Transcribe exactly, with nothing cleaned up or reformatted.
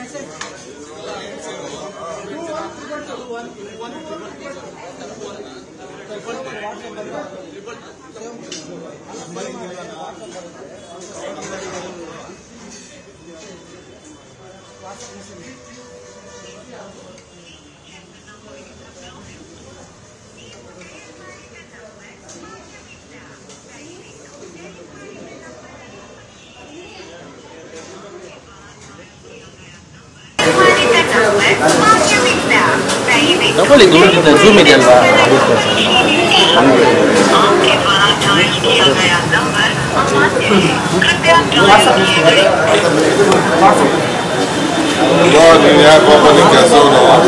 Dopo le due da zoom di alba. No, ni ya comunicazione.